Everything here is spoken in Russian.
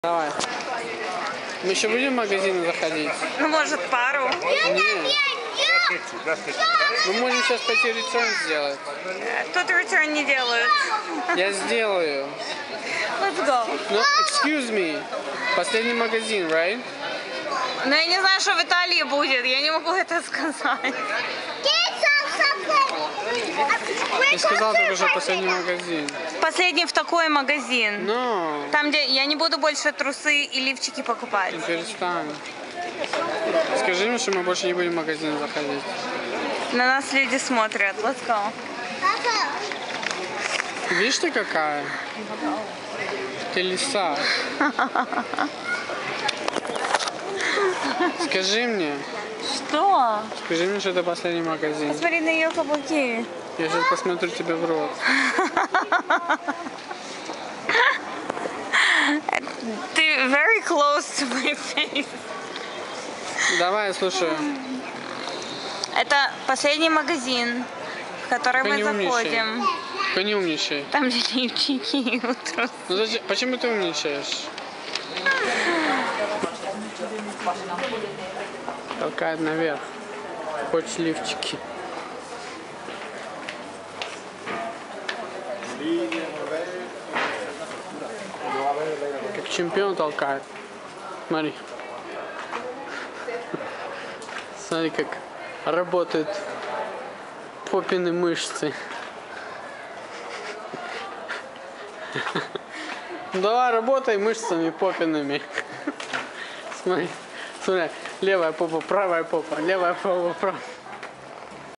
Давай. Мы еще будем в магазин заходить? Ну, может, пару. Нет. Мы можем сейчас пойти ретерн сделать. Тут return не делают. Я сделаю. Let's go. Ну, excuse me. Последний магазин, right? Но я не знаю, что в Италии будет. Я не могу это сказать. Ты сказал только что последний магазин. Последний в такой магазин. Но. Там, где я не буду больше трусы и лифчики покупать. Перестань. Скажи им, что мы больше не будем в магазин заходить. На нас люди смотрят. Let's go. Видишь ты какая? Ты лиса. Скажи мне. Что? Скажи мне, что это последний магазин. Посмотри на ее каблуки. Я сейчас посмотрю тебе в рот. Ты very close to my face. Давай, я слушаю. Это последний магазин, в который мы заходим. Только не умничай. Там где лифчики и трусы. Ну зачем? Почему ты умничаешь? Толкает наверх. Хочешь лифчики. Как чемпион толкает. Смотри. Смотри, как работают попины мышцы. Давай, работай мышцами попинами. Смотри, смотри, левая попа, правая попа, левая попа, правая.